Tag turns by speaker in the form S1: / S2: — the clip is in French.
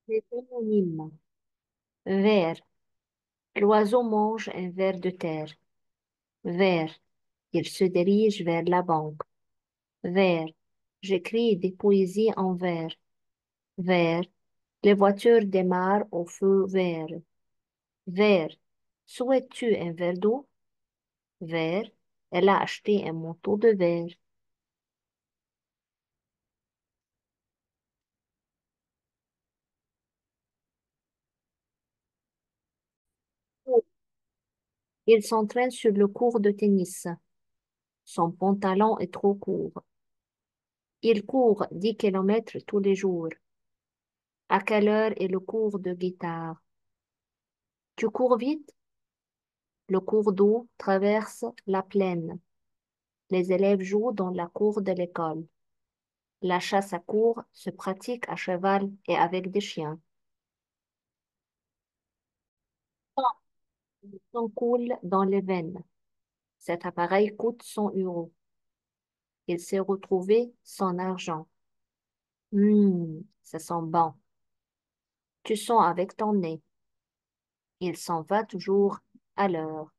S1: Les homonymes. Vers. L'oiseau mange un ver de terre. Vers. Il se dirige vers la banque. Vers. J'écris des poésies en vers. Vers. Les voitures démarrent au feu vert. Vers. Souhaites-tu un verre d'eau? Vers. Elle a acheté un manteau de verre. Il s'entraîne sur le court de tennis. Son pantalon est trop court. Il court 10 kilomètres tous les jours. À quelle heure est le cours de guitare? Tu cours vite? Le cours d'eau traverse la plaine. Les élèves jouent dans la cour de l'école. La chasse à courre se pratique à cheval et avec des chiens. Le sang coule dans les veines. Cet appareil coûte 100 euros. Il s'est retrouvé sans argent. Ça sent bon. Tu sens avec ton nez. Il s'en va toujours à l'heure.